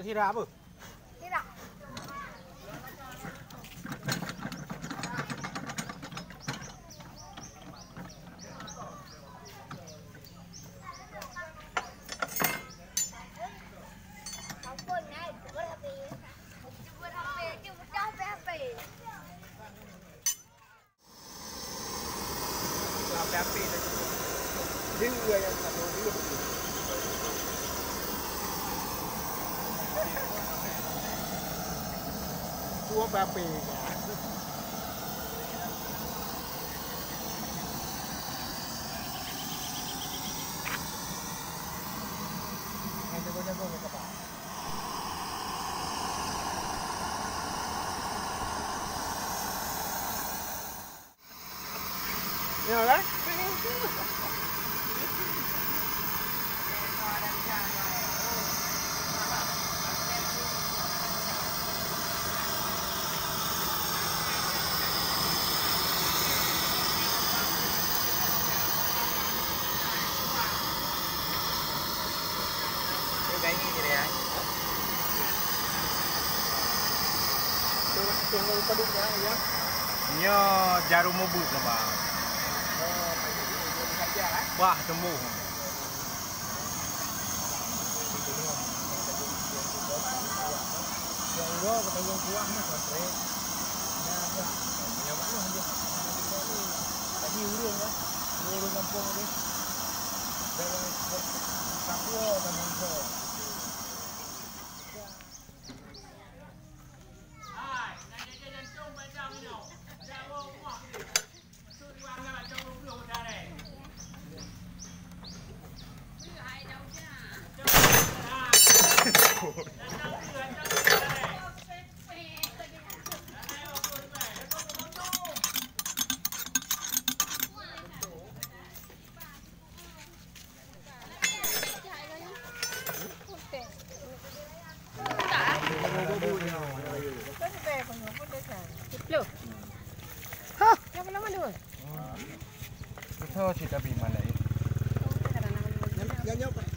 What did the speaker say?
Kira apa? Kira. Tapi dia yang satu dia. Tua bape kan. Ada jago ke apa? Ya kan? Tunggu peduknya ya. Nyo jarum mubus sama. Wah, tembung. Ya udah ketemu kuahnya sampai. Ya apa? Ya mana aja. Tadi urung ya. Urung kampung ini. Dari Papua teman saya. Loh. Hah, yang lama dulu. Itu cerita bimana ya? Nyanyi apa?